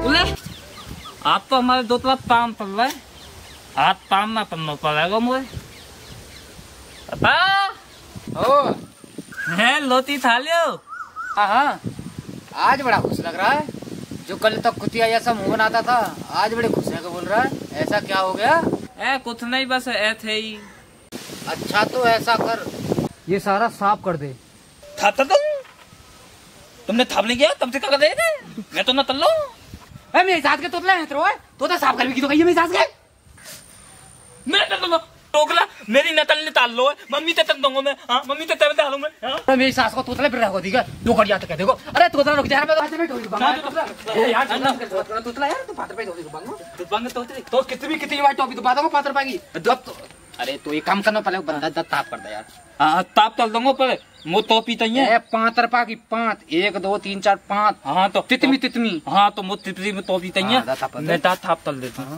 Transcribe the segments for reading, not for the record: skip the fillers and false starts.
बोले आप तो हमारे दो तरफ काम चल रहा है, हाथ काम ना करना पड़ेगा मुझे। पता ओ है लोटी खा लियो। हाँ, आज बड़ा खुश लग रहा है। जो कल तक कुतिया जैसा मुंह बनाता था, आज बड़े खुश है को बोल रहा है। ऐसा क्या हो गया? कुछ नहीं, बस थे ही। अच्छा तो ऐसा कर, ये सारा साफ कर दे। था तुमने थाप नहीं किया, तुमसे क्या कर रहे थे? मैं तो न तल लो। मेरे साथ के तोतला है तो साफ कर भी की तो कहिए मेरे साथ के। मैं तो टोकला मेरी नतल ने ताल लो है। मम्मी ते तक दूंगा मैं। हाँ मम्मी ते तब डालूंगा। हाँ मेरी सास को तोतला फिर रखो ठीक है। दो कड़िया तक देखो। अरे तोतला रुक जा, मैं तो हाथ में ढोल दूंगा यार। तोतला यार तू 5 रुपए ढोल दूंगा। बंग तो कितनी बार टॉपी तो बात होगा 5 रुपए की। अरे तो एक काम करना पहले बंदा ताप कर दे यार। हाँ ताप तल दूंगा पर वो तो पीता ही है। 5 रुपए की 5, 1 2 3 4 5। हाँ तो तितमी। हाँ तो वो तितमी में तो पीता ही है। मैं ताप तल देता हूँ।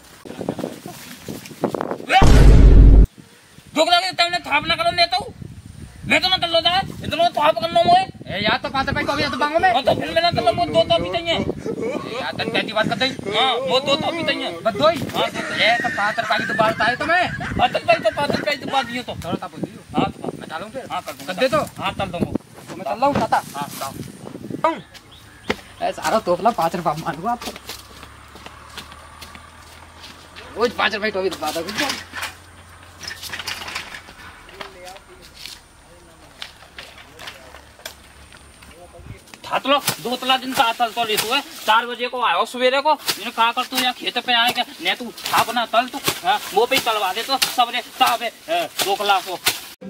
थाप ना करो नेता हूँ मैं तो ना तल लो जाए इतना थाप करना मुझे यार तो 5 रुपए को भी तो मांगो मैं। तो फिर मैंने तो दो तो पीता ही है यार तन कैसी बात करते हैं। हाँ वो दो तो पीता ही है बस दो ही। ये तो 5 रुपए की तो बात है तो मैं अतक भाई तो 5 रुपए की बात दियो तो थोड़ा ताप दियो। हाँ तो मैं डालूं फिर। हाँ कर दे तो। हाँ तल दूंगा तो मैं चल रहा हूँ खाता। हाँ लाओ ऐसा सारा तोतला 5 रुपए मांगूंगा आपको। रोज 5 रुपए टॉपी तो बात है। हाथ लो 2 तला दिन का तल तो ले तू है 4 बजे को आयो सवेरे को इन्हें कहा कर तू यहाँ खेत पे आए क्या ने तू अपना तल तू वो पे तलवा दे तो सबरे साहब 2 कला को।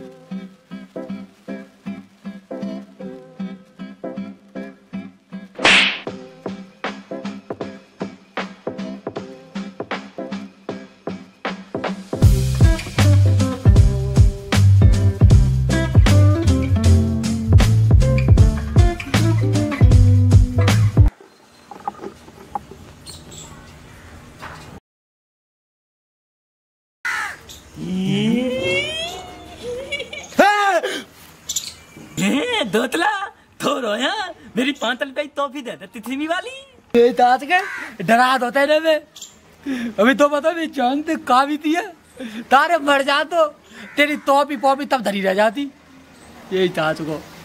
दोतला तो रोया मेरी 5 रुपए की टॉफी दे तिथमी वाली। ताज के डरा होता है ना मैं अभी तो पता नहीं चांद का भी थी है तारे मर जा तो तेरी टॉपी पॉपी तब धरी रह जाती। यही ताज को